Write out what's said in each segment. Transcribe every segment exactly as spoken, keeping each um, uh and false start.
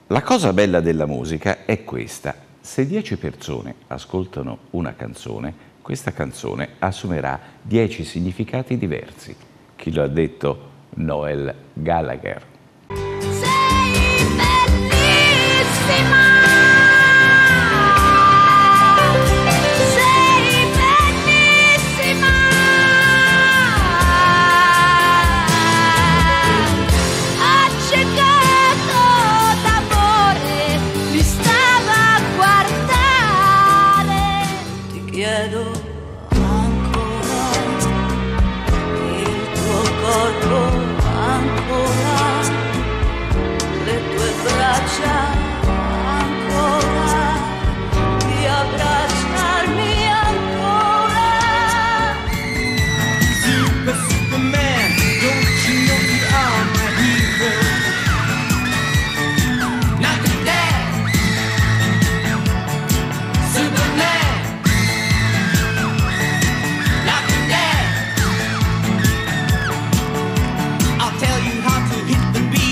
La cosa bella della musica è questa: se dieci persone ascoltano una canzone, questa canzone assumerà dieci significati diversi. Chi lo ha detto? Noel Gallagher. Sei bellissima, sei bellissima, accecato d'amore, mi stava a guardare. Ti chiedo ancora il tuo corpo, ancora le tue braccia, ancora di abbracciarmi ancora. Super, Superman, don't you know you are my hero? Not today, Superman, not today. I'll tell you how to hit the beat.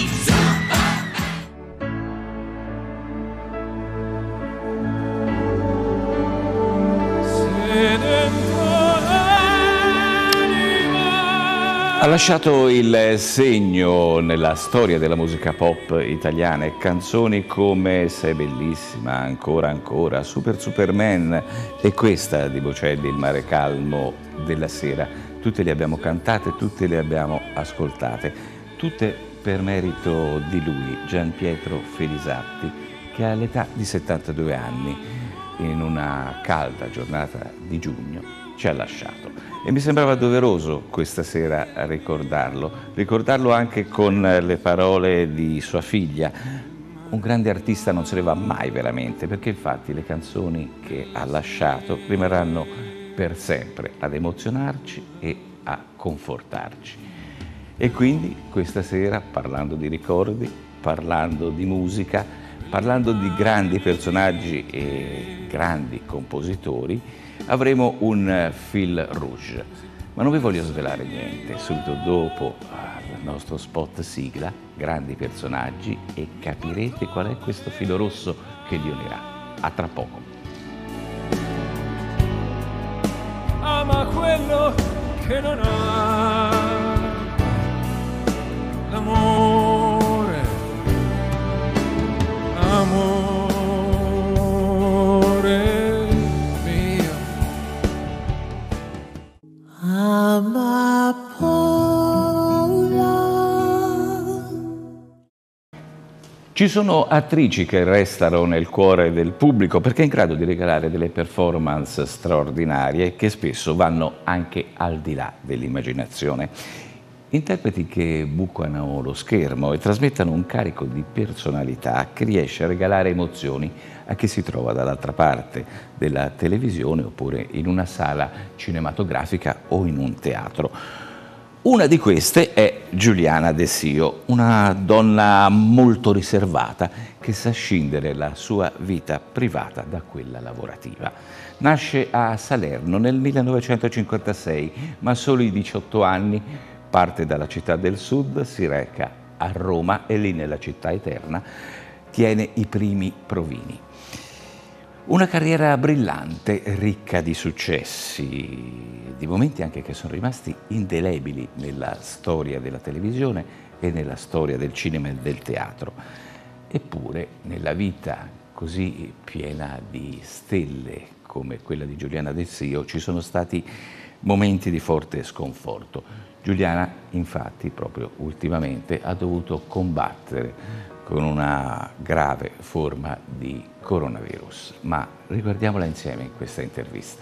Ha lasciato il segno nella storia della musica pop italiana e canzoni come Sei bellissima, Ancora ancora, Super Superman e questa di Bocelli, Il mare calmo della sera. Tutte le abbiamo cantate, tutte le abbiamo ascoltate, tutte per merito di lui, Gian Pietro Felisatti, che all'età di settantadue anni, in una calda giornata di giugno, ci ha lasciato. E mi sembrava doveroso questa sera ricordarlo, ricordarlo anche con le parole di sua figlia. Un grande artista non se ne va mai veramente, perché infatti le canzoni che ha lasciato rimarranno per sempre ad emozionarci e a confortarci. E quindi questa sera, parlando di ricordi, parlando di musica, parlando di grandi personaggi e grandi compositori, avremo un fil rouge, ma non vi voglio svelare niente. Subito dopo il nostro spot sigla, grandi personaggi, e capirete qual è questo filo rosso che li unirà. A tra poco. Ama quello che non ha l'amore, amore. Ci sono attrici che restano nel cuore del pubblico perché è in grado di regalare delle performance straordinarie che spesso vanno anche al di là dell'immaginazione. Interpreti che bucano lo schermo e trasmettono un carico di personalità che riesce a regalare emozioni a chi si trova dall'altra parte della televisione oppure in una sala cinematografica o in un teatro. Una di queste è Giuliana De Sio, una donna molto riservata che sa scindere la sua vita privata da quella lavorativa. Nasce a Salerno nel millenovecentocinquantasei, ma a soli diciotto anni parte dalla città del sud, si reca a Roma e lì nella città eterna tiene i primi provini. Una carriera brillante, ricca di successi, di momenti anche che sono rimasti indelebili nella storia della televisione e nella storia del cinema e del teatro. Eppure, nella vita così piena di stelle come quella di Giuliana De Sio, ci sono stati momenti di forte sconforto. Giuliana, infatti, proprio ultimamente ha dovuto combattere con una grave forma di coronavirus. Ma riguardiamola insieme in questa intervista.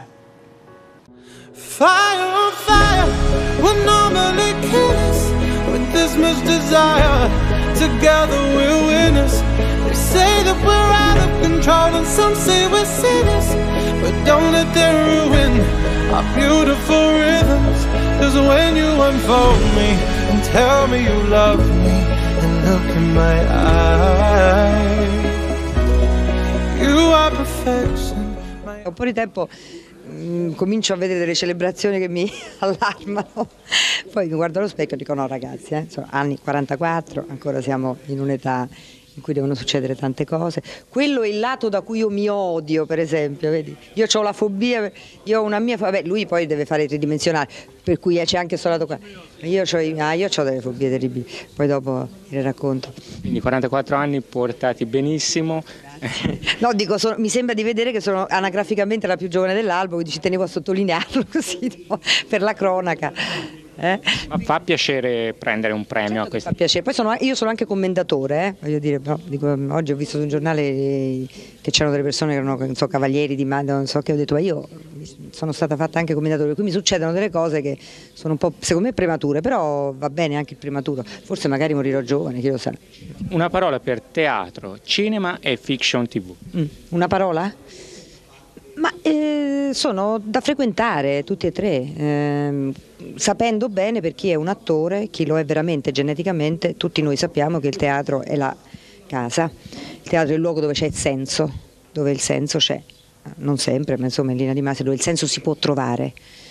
Fire on fire, we're normally killers with this much desire. Together we're winners. They say that we're out of control and some say we're sinners, but don't let them ruin our beautiful rhythms. Cause when you unfold me and tell me you love me and look in my eyes, you are perfection. Un po' di tempo mh, comincio a vedere delle celebrazioni che mi allarmano, poi mi guardo allo specchio e dico no ragazzi, eh, sono anni quarantaquattro, ancora siamo in un'età in cui devono succedere tante cose. Quello è il lato da cui io mi odio, per esempio, vedi? Io ho la fobia, io ho una mia fobia, vabbè, lui poi deve fare tridimensionale, per cui c'è anche questo lato qua. Io ho ah, io delle fobie terribili, poi dopo le racconto. Quindi quarantaquattro anni portati benissimo. No, dico, sono, mi sembra di vedere che sono anagraficamente la più giovane dell'albo, quindi ci tenevo a sottolinearlo così, no? Per la cronaca. Eh? Ma fa piacere prendere un premio, certo, a questo? Fa piacere. Poi sono, io sono anche commendatore, eh? Voglio dire, no, dico, oggi ho visto su un giornale che c'erano delle persone che erano, non so, cavalieri di mano, non so, che ho detto, ma io sono stata fatta anche commendatore, qui mi succedono delle cose che sono un po', secondo me, premature, però va bene anche il prematuro, forse magari morirò giovane, chi lo sa. Una parola per teatro, cinema e fiction tivù. Mm, una parola? Ma eh, sono da frequentare tutti e tre, eh, sapendo bene per chi è un attore, chi lo è veramente geneticamente. Tutti noi sappiamo che il teatro è la casa, il teatro è il luogo dove c'è il senso, dove il senso c'è, non sempre, ma insomma in linea di massima dove il senso si può trovare.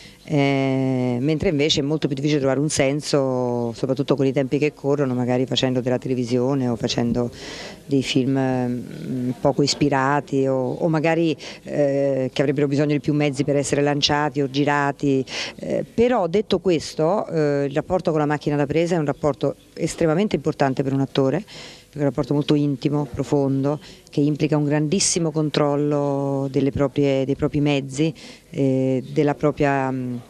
Eh, mentre invece è molto più difficile trovare un senso, soprattutto con i tempi che corrono, magari facendo della televisione o facendo dei film eh, poco ispirati o, o magari eh, che avrebbero bisogno di più mezzi per essere lanciati o girati. Eh, però detto questo, eh, il rapporto con la macchina da presa è un rapporto estremamente importante per un attore, perché è un rapporto molto intimo, profondo, che implica un grandissimo controllo delle proprie, dei propri mezzi, eh, della propria,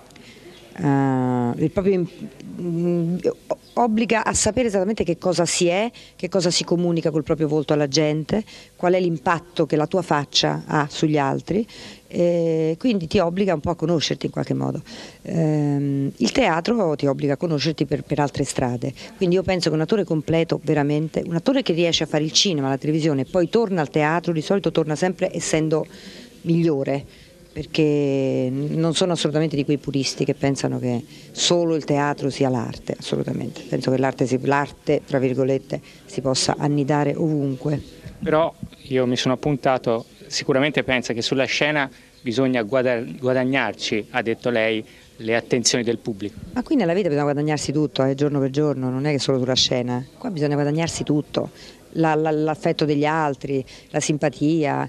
uh, il proprio um, obbliga a sapere esattamente che cosa si è, che cosa si comunica col proprio volto alla gente, qual è l'impatto che la tua faccia ha sugli altri. Eh, quindi ti obbliga un po' a conoscerti in qualche modo. Eh, il teatro ti obbliga a conoscerti per, per altre strade, quindi io penso che un attore completo, veramente, un attore che riesce a fare il cinema, la televisione e poi torna al teatro, di solito torna sempre essendo migliore, perché non sono assolutamente di quei puristi che pensano che solo il teatro sia l'arte, assolutamente. Penso che l'arte, si, l'arte tra virgolette, si possa annidare ovunque. Però io mi sono appuntato, sicuramente pensa che sulla scena bisogna guadagnarci, ha detto lei, le attenzioni del pubblico. Ma qui nella vita bisogna guadagnarsi tutto, eh, giorno per giorno, non è che solo sulla scena, qua bisogna guadagnarsi tutto, la, la, l'affetto degli altri, la simpatia,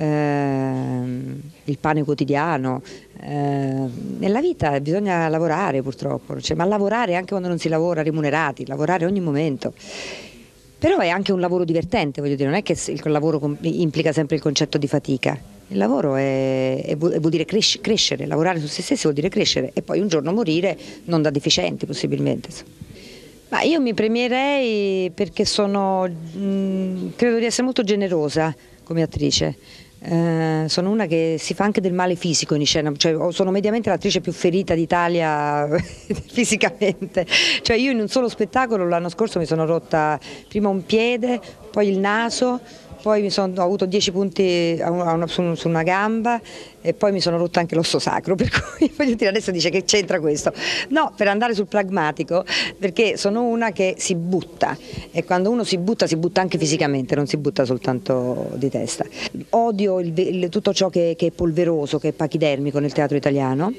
ehm, il pane quotidiano. Eh, nella vita bisogna lavorare purtroppo, cioè, ma lavorare anche quando non si lavora remunerati, lavorare ogni momento. Però è anche un lavoro divertente, voglio dire, non è che il lavoro implica sempre il concetto di fatica. Il lavoro è, è, vuol dire crescere, crescere, lavorare su se stessi vuol dire crescere e poi un giorno morire non da deficienti possibilmente. Ma io mi premierei perché sono, mh, credo di essere molto generosa come attrice. Eh, sono una che si fa anche del male fisico in scena, cioè, sono mediamente l'attrice più ferita d'Italia fisicamente, cioè io in un solo spettacolo l'anno scorso mi sono rotta prima un piede, poi il naso, poi mi sono, ho avuto dieci punti a una, su, su una gamba e poi mi sono rotta anche l'osso sacro, per cui voglio dire, adesso dice che c'entra questo. No, per andare sul pragmatico, perché sono una che si butta e quando uno si butta si butta anche fisicamente, non si butta soltanto di testa. Odio il, il, tutto ciò che, che è polveroso, che è pachidermico nel teatro italiano.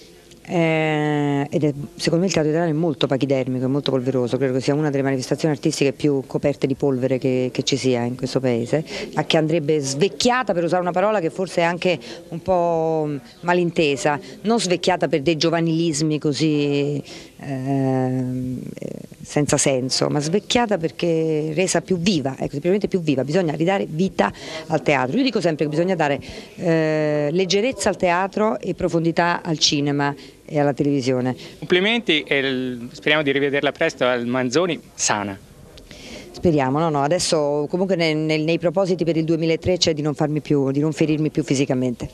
Eh, ed è, secondo me il teatro italiano è molto pachidermico, è molto polveroso, credo che sia una delle manifestazioni artistiche più coperte di polvere che, che ci sia in questo paese, a che andrebbe svecchiata, per usare una parola che forse è anche un po' malintesa, non svecchiata per dei giovanilismi così eh, senza senso, ma svecchiata perché resa più viva, ecco, semplicemente più viva. Bisogna ridare vita al teatro. Io dico sempre che bisogna dare eh, leggerezza al teatro e profondità al cinema e alla televisione. Complimenti e speriamo di rivederla presto al Manzoni sana. Speriamo, no, no, adesso comunque nei, nei, nei propositi per il duemilatré c'è di non farmi più, di non ferirmi più fisicamente.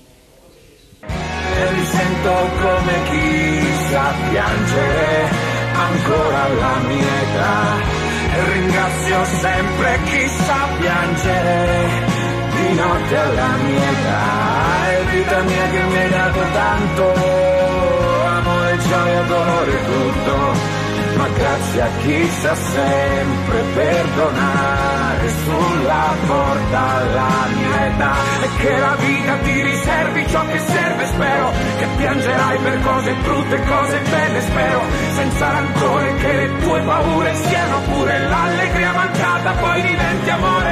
E mi sento come chi sa piangere ancora alla mia età e ringrazio sempre chi sa piangere di notte alla mia età. È vita mia che mi hai dato tanto, amore, gioia, dolore, tutto, ma grazie a chi sa sempre perdonare sulla porta alla mia età. E che la vita ti riservi ciò che serve, spero che piangerai per cose brutte e cose belle, spero senza rancore che le tue paure siano pure l'allegria mancata, poi diventi amore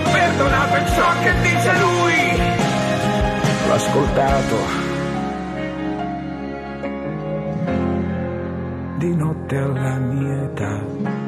perdonato in ciò che dice lui. L'ho ascoltato di notte alla mia età.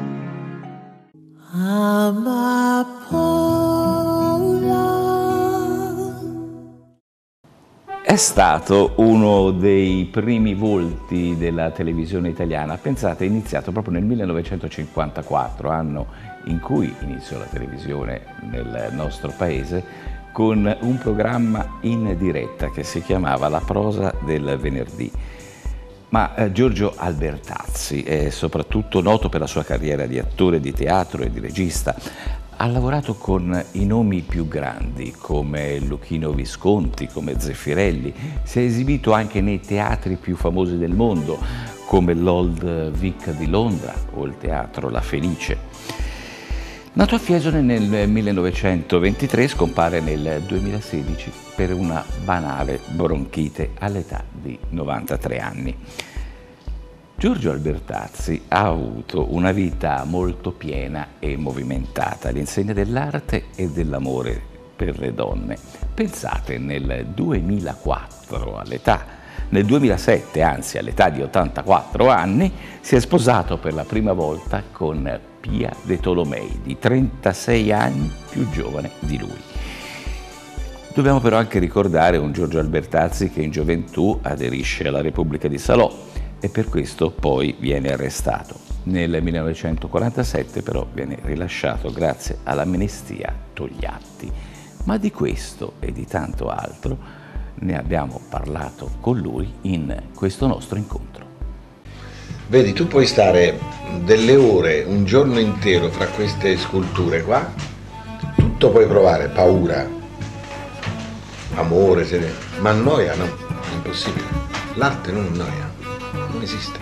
È stato uno dei primi volti della televisione italiana. Pensate, è iniziato proprio nel millenovecentocinquantaquattro, anno in cui iniziò la televisione nel nostro paese, con un programma in diretta che si chiamava La prosa del venerdì. Ma eh, Giorgio Albertazzi è soprattutto noto per la sua carriera di attore di teatro e di regista. Ha lavorato con i nomi più grandi come Luchino Visconti, come Zeffirelli. Si è esibito anche nei teatri più famosi del mondo come l'Old Vic di Londra o il Teatro La Fenice. Nato a Fiesole nel millenovecentoventitré, scompare nel duemilasedici per una banale bronchite all'età di novantatré anni. Giorgio Albertazzi ha avuto una vita molto piena e movimentata all'insegna dell'arte e dell'amore per le donne. Pensate, nel duemilaquattro, all'età, nel duemilasette, anzi all'età di ottantaquattro anni, si è sposato per la prima volta con Pia De Tolomei, di trentasei anni più giovane di lui. Dobbiamo però anche ricordare un Giorgio Albertazzi che in gioventù aderisce alla Repubblica di Salò, e per questo poi viene arrestato. Nel millenovecentoquarantasette però viene rilasciato grazie all'amnistia Togliatti. Ma di questo e di tanto altro ne abbiamo parlato con lui in questo nostro incontro. Vedi, tu puoi stare delle ore, un giorno intero fra queste sculture qua, tutto puoi provare, paura, amore, sede, ma noia no, è impossibile. L'arte non noia. Non esiste.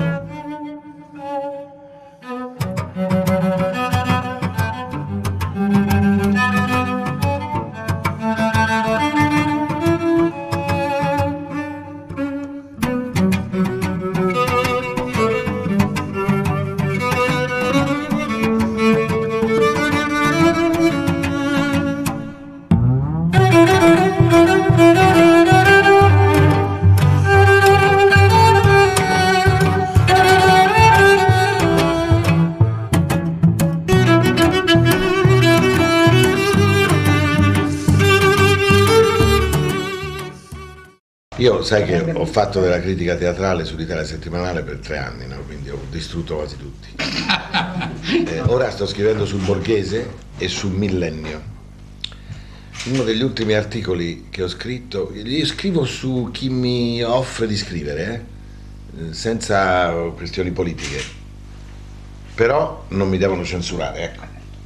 Io sai che ho fatto della critica teatrale sull'Italia Settimanale per tre anni, no? Quindi ho distrutto quasi tutti. Eh, ora sto scrivendo sul Borghese e sul Millennio. Uno degli ultimi articoli che ho scritto, io scrivo su chi mi offre di scrivere, eh? senza questioni politiche, però non mi devono censurare, ecco.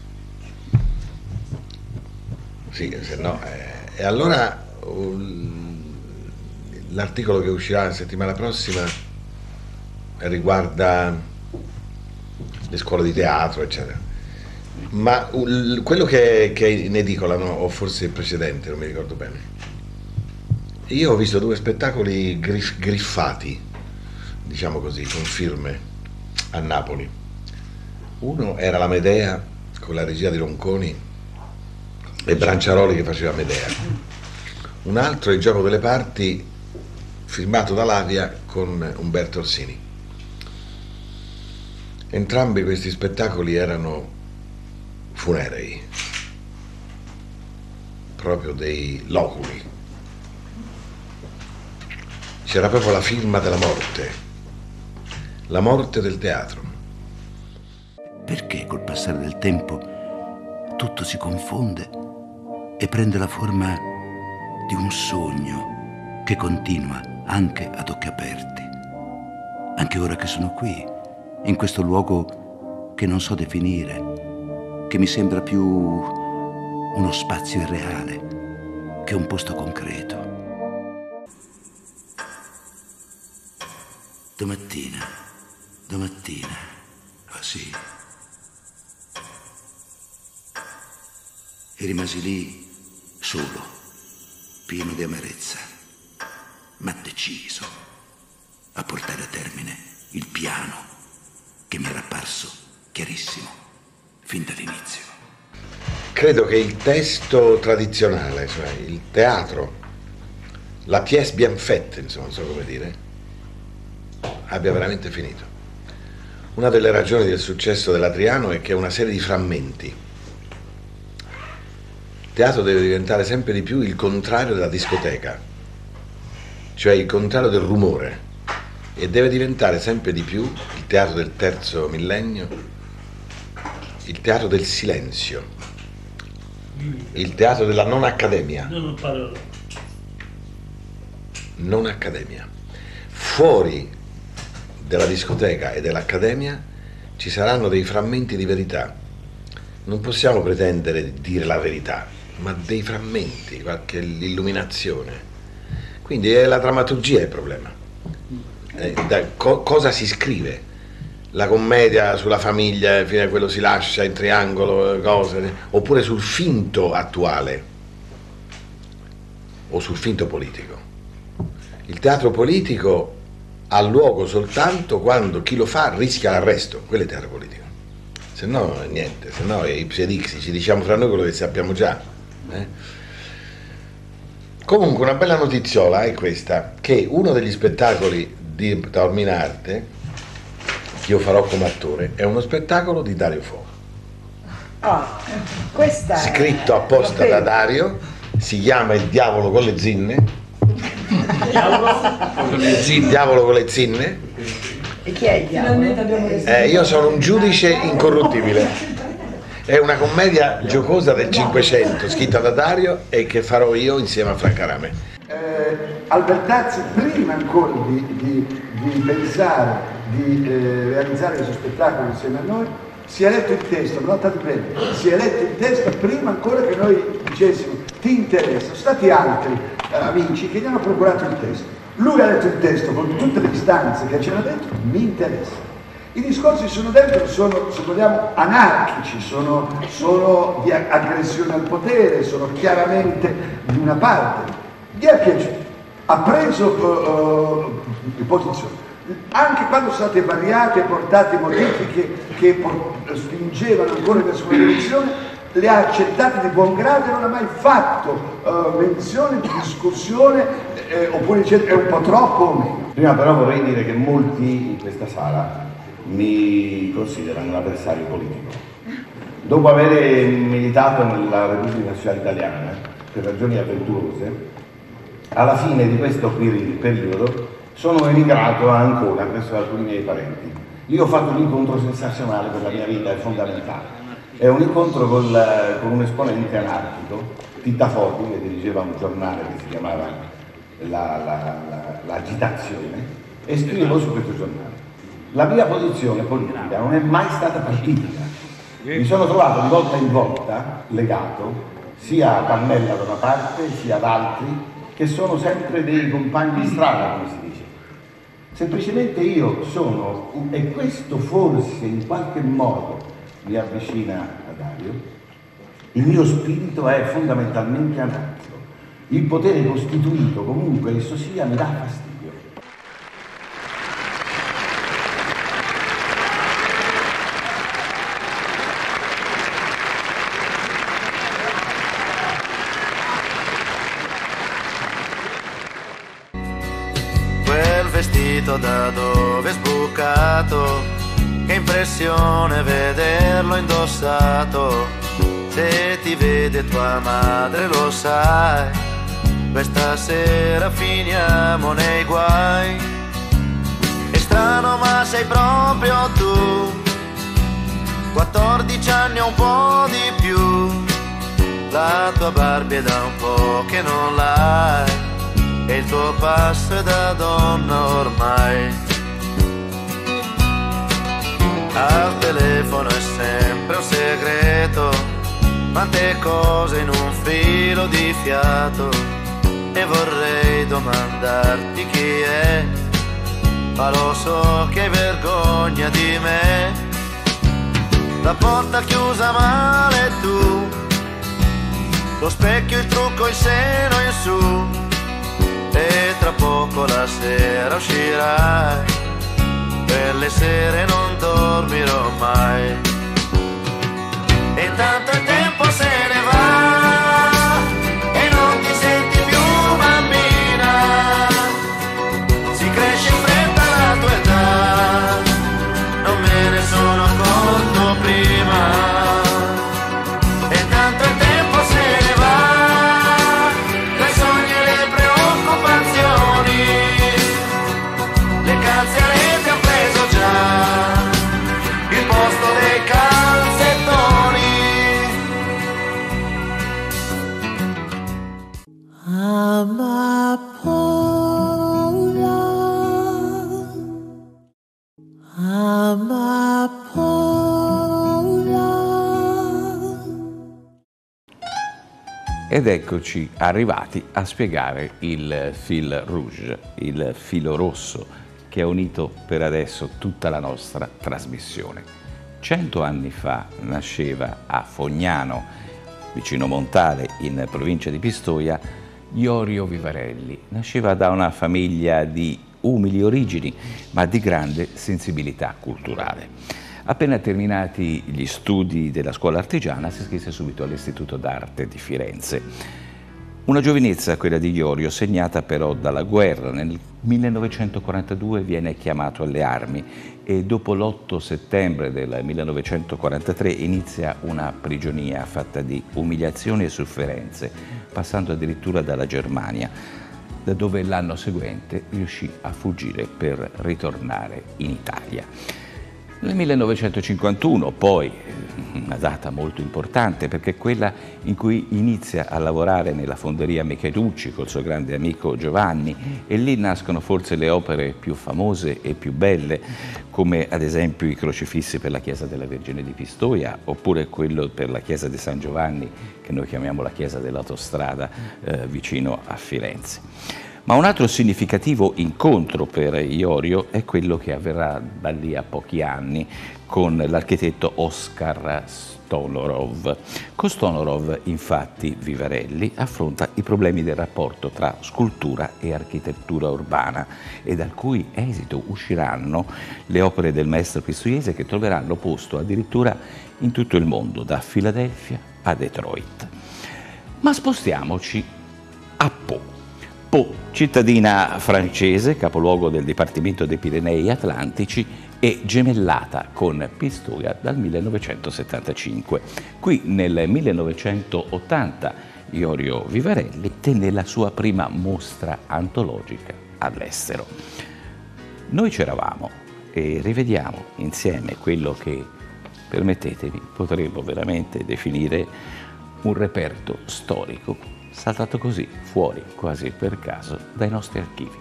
Sì, se no... Eh, e allora... Uh, l'articolo che uscirà la settimana prossima riguarda le scuole di teatro, eccetera. Ma uh, quello che, che è in edicola, no? O forse il precedente, non mi ricordo bene. Io ho visto due spettacoli grif griffati, diciamo così, con firme, a Napoli. Uno era la Medea, con la regia di Ronconi, e Branciaroli che faceva Medea. Un altro, Il gioco delle parti, firmato da Lavia con Umberto Orsini. Entrambi questi spettacoli erano funerei, proprio dei loculi. C'era proprio la firma della morte, la morte del teatro. Perché col passare del tempo tutto si confonde e prende la forma di un sogno che continua anche ad occhi aperti. Anche ora che sono qui, in questo luogo che non so definire, che mi sembra più uno spazio irreale che un posto concreto. Domattina, domattina, ah sì. E rimasi lì solo, pieno di amarezza, ma deciso a portare a termine il piano che mi era apparso chiarissimo fin dall'inizio. credo che il testo tradizionale, cioè il teatro, la pièce bien faite, insomma, non so come dire, abbia veramente finito. Una delle ragioni del successo dell'Adriano è che è una serie di frammenti. Il teatro deve diventare sempre di più il contrario della discoteca, cioè il contrario del rumore, e deve diventare sempre di più il teatro del terzo millennio, il teatro del silenzio, il teatro della non accademia. Non accademia. Fuori della discoteca e dell'accademia ci saranno dei frammenti di verità. Non possiamo pretendere di dire la verità, ma dei frammenti, qualche illuminazione. Quindi è la drammaturgia il problema. Eh, da, co, cosa si scrive? La commedia sulla famiglia, fino a quello si lascia in triangolo, cose, oppure sul finto attuale o sul finto politico. Il teatro politico ha luogo soltanto quando chi lo fa rischia l'arresto, quello è il teatro politico. Se no niente, se no è ipsedixi, ci diciamo fra noi quello che sappiamo già. Eh? Comunque una bella notiziola è questa, che uno degli spettacoli di Taorminarte, che io farò come attore, è uno spettacolo di Dario Fo. Ah, questa è... Scritto apposta da Dario, si chiama Il diavolo con le zinne. Con le zinne. Diavolo con le zinne. E chi è il diavolo? Eh, io sono un giudice incorruttibile. È una commedia giocosa del Cinquecento, scritta da Dario e che farò io insieme a Franca Rame. Eh, Albertazzi, prima ancora di, di, di pensare di eh, realizzare questo spettacolo insieme a noi, si è letto il testo, notate bene, si è letto il testo prima ancora che noi dicessimo ti interessa. Sono stati altri eh, amici che gli hanno procurato il testo. Lui ha letto il testo con tutte le istanze che c'era dentro, mi interessa. I discorsi che sono dentro sono, se vogliamo, anarchici, sono, sono di aggressione al potere, sono chiaramente di una parte. Gli è piaciuto, ha preso uh, uh, posizione. Anche quando sono state variate e portate modifiche che por- spingevano ancora verso una direzione, le ha accettate di buon grado e non ha mai fatto uh, menzione di discussione eh, oppure dice è un po' troppo o meno. Prima però vorrei dire che molti in questa sala mi considerano un avversario politico. Dopo aver militato nella Repubblica Sociale Italiana per ragioni avventurose, alla fine di questo periodo sono emigrato a Ancona presso alcuni miei parenti. Io ho fatto un incontro sensazionale per la mia vita, è fondamentale. È un incontro col, con un esponente anarchico, Titta Foti, che dirigeva un giornale che si chiamava la, la, la, l'Agitazione, e scrivevo su questo giornale. La mia posizione politica non è mai stata partitica. Mi sono trovato di volta in volta legato sia a Pannella da una parte sia ad altri che sono sempre dei compagni di strada, come si dice. Semplicemente io sono, e questo forse in qualche modo mi avvicina a Dario, il mio spirito è fondamentalmente anarchico. Il potere costituito, comunque esso sia, mi dà fastidio. Vestito da dove è sbucato, che impressione vederlo indossato. Se ti vede tua madre lo sai, questa sera finiamo nei guai. È strano ma sei proprio tu, quattordici anni o un po' di più. La tua Barbie è da un po' che non l'hai, e il tuo passo è da donna ormai. Al telefono è sempre un segreto, quante cose in un filo di fiato. E vorrei domandarti chi è, ma lo so che hai vergogna di me. La porta chiusa male tu, lo specchio, il trucco, il seno in su, e tra poco la sera uscirai, per le sere non dormirò mai. E intanto il tempo se ne Ed eccoci arrivati a spiegare il fil rouge, il filo rosso che ha unito per adesso tutta la nostra trasmissione. Cento anni fa nasceva a Fognano, vicino Montale, in provincia di Pistoia, Iorio Vivarelli. Nasceva da una famiglia di umili origini, ma di grande sensibilità culturale. Appena terminati gli studi della scuola artigiana, si iscrisse subito all'Istituto d'Arte di Firenze. Una giovinezza, quella di Iorio, segnata però dalla guerra. Nel millenovecentoquarantadue viene chiamato alle armi e dopo l'otto settembre del millenovecentoquarantatré inizia una prigionia fatta di umiliazioni e sofferenze, passando addirittura dalla Germania, da dove l'anno seguente riuscì a fuggire per ritornare in Italia. Nel millenovecentocinquantuno, poi, una data molto importante perché è quella in cui inizia a lavorare nella fonderia Michelucci col suo grande amico Giovanni, e lì nascono forse le opere più famose e più belle, come ad esempio i crocifissi per la chiesa della Vergine di Pistoia, oppure quello per la chiesa di San Giovanni, che noi chiamiamo la chiesa dell'autostrada, eh, vicino a Firenze. Ma un altro significativo incontro per Iorio è quello che avverrà da lì a pochi anni con l'architetto Oskar Stonorov. Con Stonorov, infatti, Vivarelli affronta i problemi del rapporto tra scultura e architettura urbana, e dal cui esito usciranno le opere del maestro pistoiese che troveranno posto addirittura in tutto il mondo, da Filadelfia a Detroit. Ma spostiamoci a Pau. Pau, cittadina francese, capoluogo del Dipartimento dei Pirenei Atlantici, e gemellata con Pistoia dal millenovecentosettantacinque. Qui nel millenovecentottanta Iorio Vivarelli tenne la sua prima mostra antologica all'estero. Noi c'eravamo e rivediamo insieme quello che, permettetemi, potremmo veramente definire un reperto storico saltato così fuori, quasi per caso, dai nostri archivi.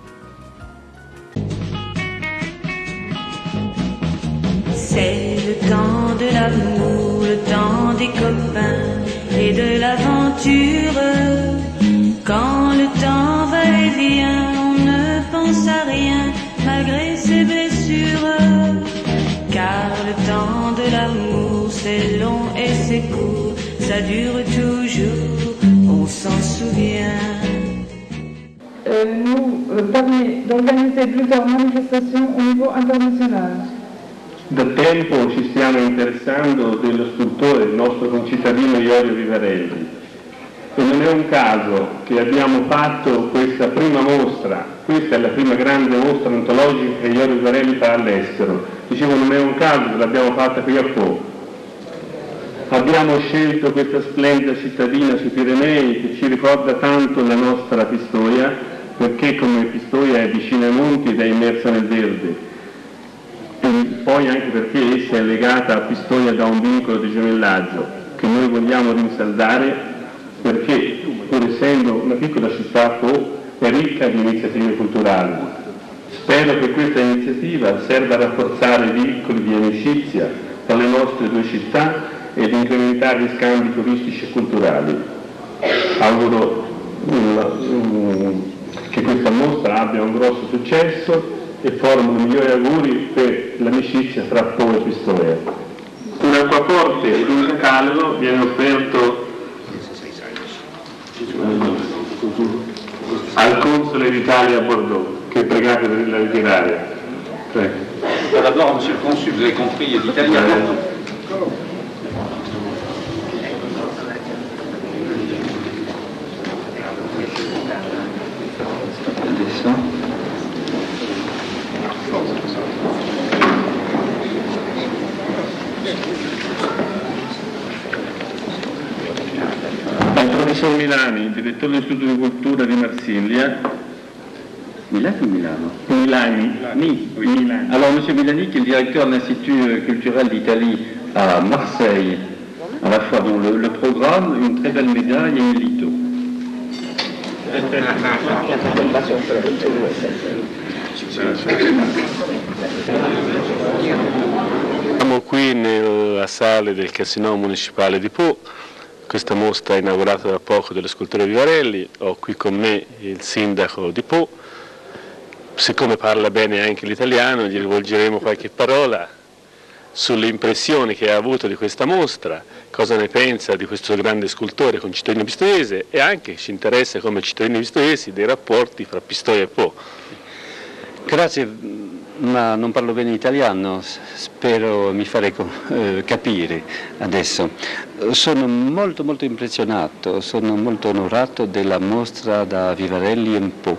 C'est le temps de l'amour, le temps des copains et de l'aventure. Quand le temps va et vient, on ne pense à rien malgré ses blessures. Car le temps de l'amour, c'est long et c'est court, ça dure toujours, on s'en souvient. Euh, nous euh, permet d'organiser plusieurs manifestations au niveau international. Da tempo ci stiamo interessando dello scultore, il nostro concittadino Iorio Vivarelli, e non è un caso che abbiamo fatto questa prima mostra. Questa è la prima grande mostra antologica che Iorio Vivarelli fa all'estero. Dicevo, non è un caso che l'abbiamo fatta qui a Pau. Abbiamo scelto questa splendida cittadina sui Pirenei che ci ricorda tanto la nostra Pistoia, perché come Pistoia è vicina ai monti ed è immersa nel verde. E poi anche perché essa è legata a Pistoia da un vincolo di gemellaggio che noi vogliamo rinsaldare, perché pur essendo una piccola città, Pau è ricca di iniziative culturali. Spero che questa iniziativa serva a rafforzare i vincoli di amicizia tra le nostre due città ed incrementare gli scambi turistici e culturali. Auguro um, che questa mostra abbia un grosso successo e formulo i migliori auguri per l'amicizia tra Pau e Pistoia. Un acquaforte ed un caldo viene offerto al console d'Italia a Bordeaux, che è pregato per la ritirare. D'abord, monsieur le consul, vous avez compris l'italien. Il professor Milani, direttore dell'Istituto di Cultura di Marsiglia. Milani ou Milano Milani. Milani. Oui. Milani. Alors, M. Milani, qui est le directeur de l'Institut culturel d'Italie à Marseille, à la fois dans le, le programme, une très belle médaille et un lito. Siamo qui nella sala del Casino Municipale di Po. Questa mostra è inaugurata da poco dello scultore Vivarelli. Ho qui con me il sindaco di Po. Siccome parla bene anche l'italiano, gli rivolgeremo qualche parola sulle impressioni che ha avuto di questa mostra, cosa ne pensa di questo grande scultore concittadino pistoiese e anche ci interessa come cittadini pistoiesi dei rapporti fra Pistoia e Po. Grazie, ma non parlo bene italiano, spero mi farei eh, capire adesso. Sono molto molto impressionato, sono molto onorato della mostra da Vivarelli in Po.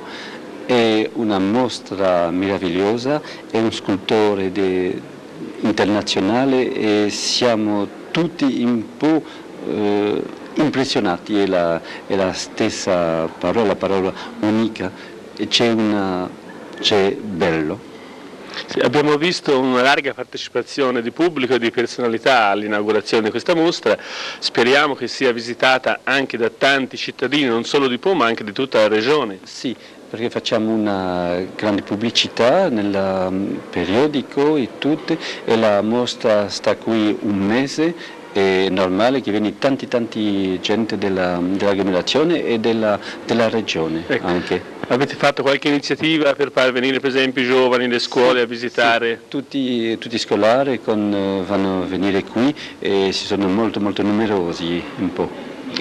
È una mostra meravigliosa, è un scultore de, internazionale e siamo tutti un po' eh, impressionati, è la, è la stessa parola, la parola unica, c'è una c'è bello. Sì, abbiamo visto una larga partecipazione di pubblico e di personalità all'inaugurazione di questa mostra, speriamo che sia visitata anche da tanti cittadini, non solo di Po ma anche di tutta la regione. Sì, perché facciamo una grande pubblicità nel periodico e tutto, e la mostra sta qui un mese, è normale che viene tanti tanti gente dell'agglomerazione dell e della, della regione, ecco. Anche. Avete fatto qualche iniziativa per far venire per esempio i giovani, le scuole sì, a visitare? Sì. Tutti, tutti i scolari con, vanno a venire qui e si sono molto molto numerosi un po'.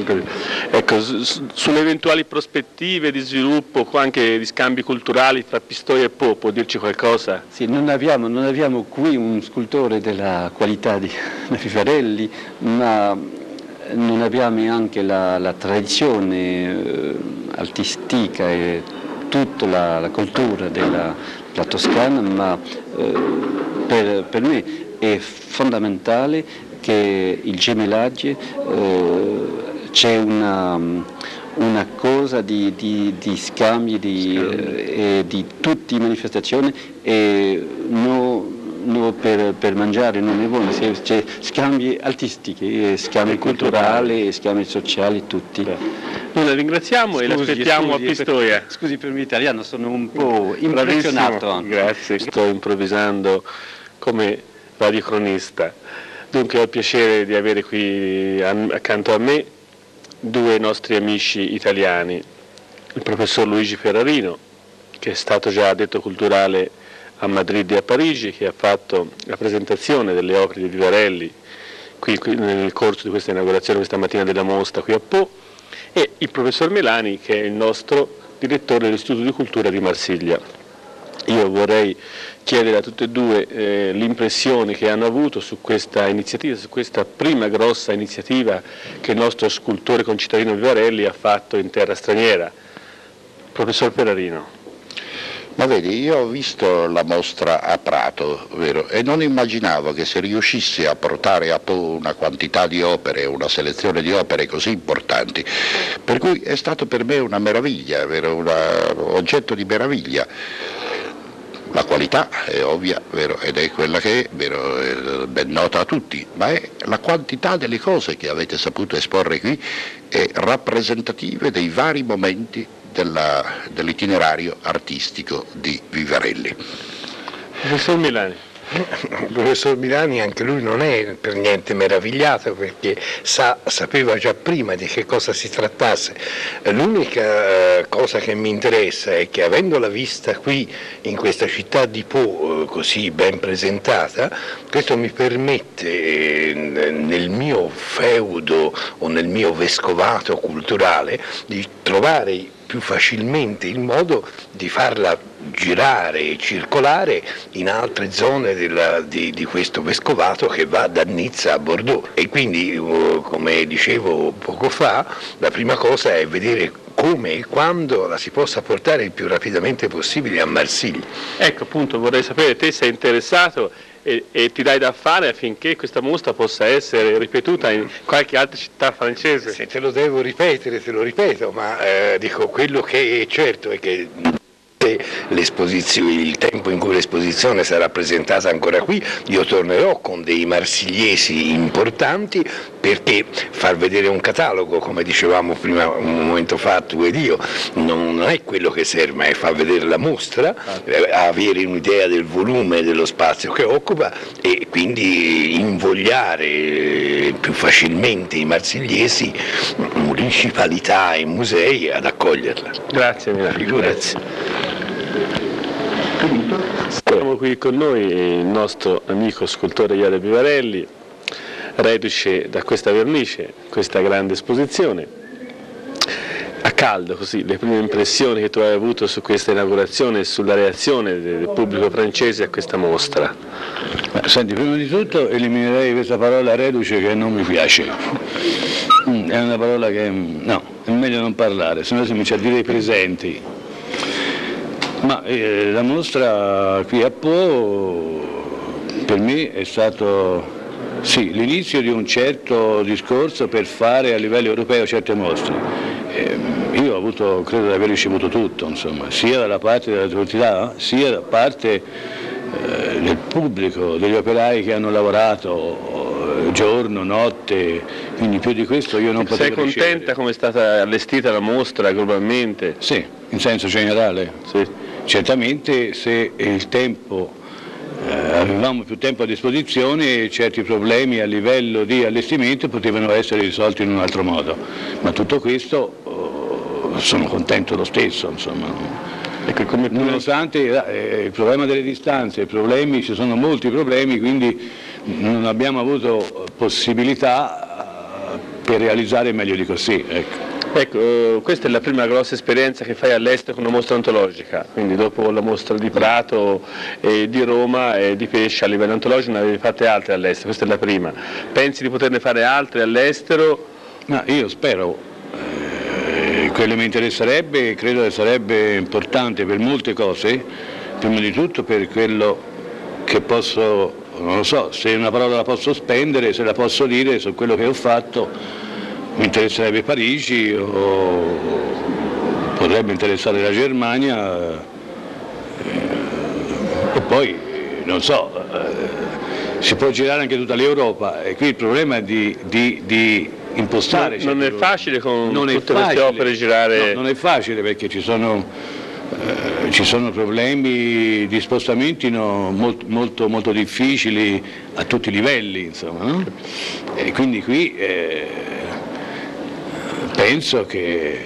Ecco, sulle eventuali prospettive di sviluppo, anche di scambi culturali fra Pistoia e Po, può dirci qualcosa? Sì, non abbiamo, non abbiamo qui un scultore della qualità di Vivarelli, ma non abbiamo anche la, la tradizione eh, artistica e tutta la, la cultura della, della Toscana, ma eh, per, per me è fondamentale che il gemellaggio eh, c'è una, una cosa di, di, di scambi di, eh, di tutte le manifestazioni e no, no per, per mangiare non è buono, c'è scambi artistici, scambi culturali, scambi sociali, tutti. Noi la ringraziamo scusi, e l'aspettiamo a Pistoia. Per, scusi per l'italiano, sono un po' impressionato. Anche. Grazie, sto improvvisando come radiocronista. Dunque ho il piacere di avere qui accanto a me due nostri amici italiani, il professor Luigi Ferrarino, che è stato già addetto culturale a Madrid e a Parigi, che ha fatto la presentazione delle opere di Vivarelli qui, qui nel corso di questa inaugurazione questa mattina della mostra qui a Po, e il professor Melani, che è il nostro direttore dell'Istituto di Cultura di Marsiglia. Io vorrei chiedere a tutte e due eh, l'impressione che hanno avuto su questa iniziativa, su questa prima grossa iniziativa che il nostro scultore concittadino Vivarelli ha fatto in terra straniera. Professor Ferrarino. Ma vedi, io ho visto la mostra a Prato, vero? E non immaginavo che se riuscissi a portare a Po una quantità di opere, una selezione di opere così importanti, per cui è stato per me una meraviglia, vero? Un oggetto di meraviglia. La qualità è ovvia, vero? Ed è quella che è, vero? È ben nota a tutti, ma è la quantità delle cose che avete saputo esporre qui è rappresentative dei vari momenti dell'itinerario artistico di Vivarelli. Professor Milani. Il professor Milani anche lui non è per niente meravigliato perché sa, sapeva già prima di che cosa si trattasse. L'unica cosa che mi interessa è che avendola vista qui in questa città di Po così ben presentata, questo mi permette nel mio feudo o nel mio vescovato culturale di trovare più facilmente il modo di farla girare e circolare in altre zone della, di, di questo vescovato che va da Nizza a Bordeaux. E quindi, come dicevo poco fa, la prima cosa è vedere come e quando la si possa portare il più rapidamente possibile a Marsiglia. Ecco, appunto, vorrei sapere, te sei interessato e, e ti dai da fare affinché questa mostra possa essere ripetuta in qualche altra città francese? Se te lo devo ripetere, te lo ripeto, ma eh, dico, quello che è certo è che il tempo in cui l'esposizione sarà presentata ancora qui, io tornerò con dei marsigliesi importanti, perché far vedere un catalogo, come dicevamo prima un momento fa tu ed io, non, non è quello che serve, ma è far vedere la mostra, eh, avere un'idea del volume dello spazio che occupa e quindi invogliare più facilmente i marsigliesi, municipalità e musei ad accoglierla. Grazie Milano. Figurati. Siamo qui con noi il nostro amico scultore Iorio Vivarelli, reduce da questa vernice, questa grande esposizione. A caldo così, le prime impressioni che tu hai avuto su questa inaugurazione e sulla reazione del pubblico francese a questa mostra? Beh, senti, prima di tutto eliminerei questa parola reduce che non mi piace. È una parola che no, è meglio non parlare, se no si comincia a dire i presenti. Ma eh, la mostra qui a Po per me è stato sì, l'inizio di un certo discorso per fare a livello europeo certe mostre. Eh, io ho avuto, credo di aver ricevuto tutto, insomma, sia dalla parte delle autorità, sia da parte eh, del pubblico, degli operai che hanno lavorato eh, giorno, notte, quindi più di questo io non potevo ricevere. Sei contenta come è stata allestita la mostra globalmente? Sì, in senso generale. Sì. Certamente se il tempo Eh, avevamo più tempo a disposizione e certi problemi a livello di allestimento potevano essere risolti in un altro modo, ma tutto questo oh, sono contento lo stesso, insomma. Ecco, come nonostante eh, il problema delle distanze, i problemi, ci sono molti problemi, quindi non abbiamo avuto possibilità eh, per realizzare meglio di così. Ecco. Ecco, questa è la prima grossa esperienza che fai all'estero con una mostra ontologica, quindi dopo la mostra di Prato e di Roma e di Pescia a livello ontologico ne avevi fatte altre all'estero, questa è la prima. Pensi di poterne fare altre all'estero? No, io spero, eh, quello mi interesserebbe, credo che sarebbe importante per molte cose, prima di tutto per quello che posso, non lo so, se una parola la posso spendere, se la posso dire su quello che ho fatto. Mi interesserebbe Parigi o potrebbe interessare la Germania eh, e poi non so, eh, si può girare anche tutta l'Europa e qui il problema è di, di, di impostare. Non, non è facile con non tutte queste opere girare? No, non è facile perché ci sono, eh, ci sono problemi di spostamenti no, molto, molto, molto difficili a tutti i livelli, insomma, no? E quindi qui eh, penso che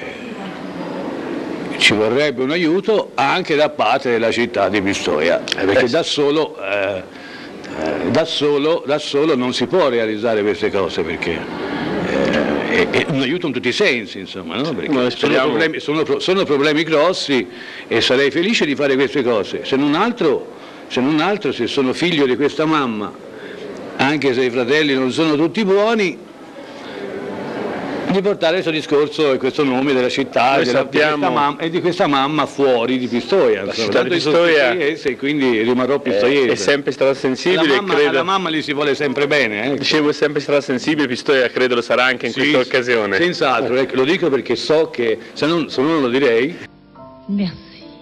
ci vorrebbe un aiuto anche da parte della città di Pistoia, perché da solo, eh, da solo, da solo non si può realizzare queste cose, perché eh, è, è un aiuto in tutti i sensi, insomma, no? Perché sono, problemi, sono, sono problemi grossi e sarei felice di fare queste cose, se non altro, se non altro, se sono figlio di questa mamma, anche se i fratelli non sono tutti buoni, di portare questo discorso e questo nome della città e, della, sappiamo, di questa mamma, e di questa mamma fuori di Pistoia. La città di Pistoia e quindi rimarrò pistoiese. È, è sempre stata sensibile. Alla mamma, credo, alla mamma gli si vuole sempre bene. Eh. Dicevo, è sempre stata sensibile, Pistoia credo lo sarà anche in sì, questa occasione. Senz'altro, ecco, lo dico perché so che, se non, se non lo direi. Merci.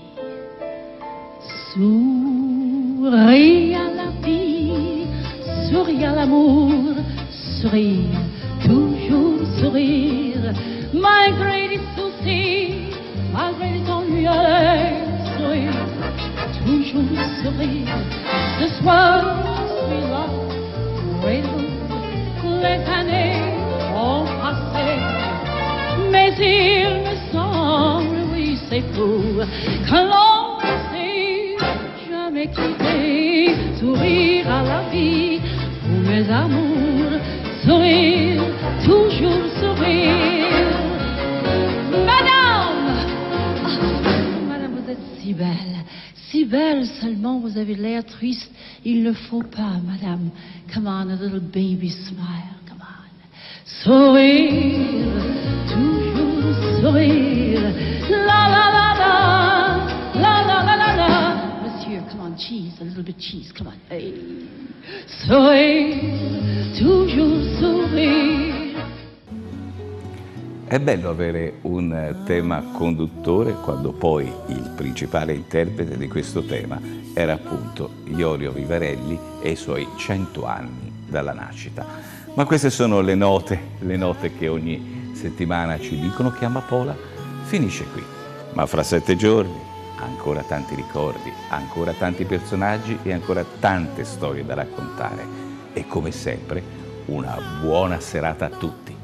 Souris à la vie, souris à l'amour, souris. Toujours sourire, malgré les soucis, malgré les ennuis, sourire, toujours sourire. Ce soir, je suis là, raison, les années ont passé, mais il me semble, oui, c'est fou, que l'on ne s'est jamais quitté. Sourire à la vie, pour mes amours. Sourire, toujours sourire. Madame, oh, madame, vous êtes si belle, si belle, seulement vous avez l'air triste. Il ne faut pas, madame. Come on, a little baby smile, come on. Sourire, toujours sourire. La la la la, la la la la la. Monsieur, come on, cheese, a little bit cheese, come on. Hey. Sourire, toujours sourire. È bello avere un tema conduttore quando poi il principale interprete di questo tema era appunto Iorio Vivarelli e i suoi cento anni dalla nascita. Ma queste sono le note, le note che ogni settimana ci dicono che Amapola finisce qui. Ma fra sette giorni ancora tanti ricordi, ancora tanti personaggi e ancora tante storie da raccontare. E come sempre una buona serata a tutti.